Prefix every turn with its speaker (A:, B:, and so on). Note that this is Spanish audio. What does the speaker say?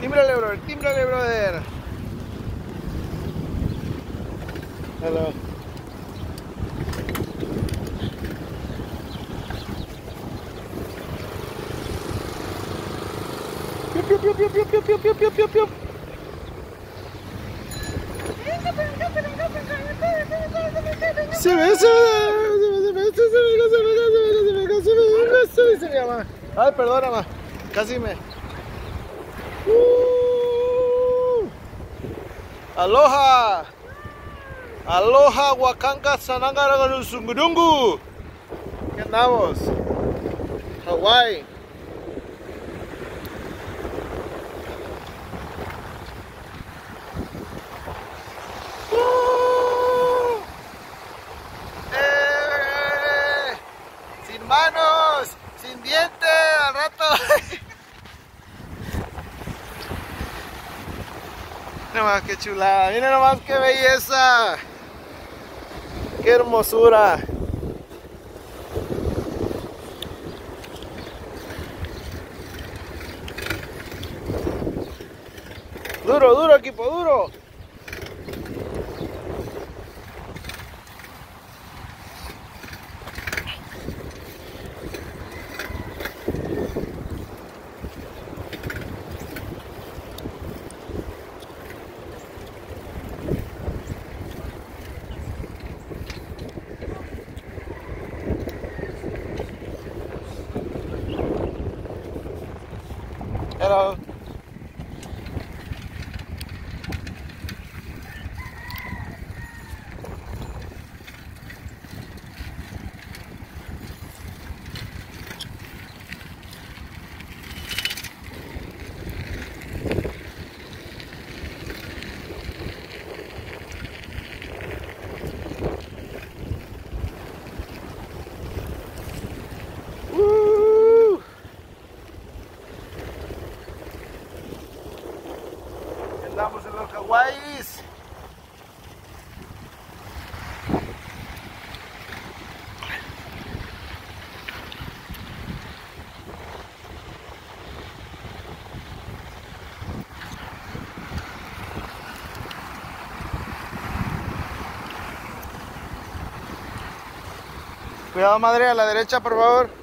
A: Tímbrale, brother, tímbrale, brother. Hello. Piu, piu, piu, piu, piu, piu, piu, piu, piu, piu, piu. Se me llama. Ay, perdona, ma. Casi me. Aloha. Aloha, Wakanga, Sanangara, Sungurungu. ¿Qué andamos? Hawái. Sin manos, sin dientes, al rato. Mira nomás qué chulada, mira nomás qué belleza. Qué hermosura. Duro, duro, equipo, duro. Hello. Andamos en los Hawáis. Cuidado, madre, a la derecha, por favor.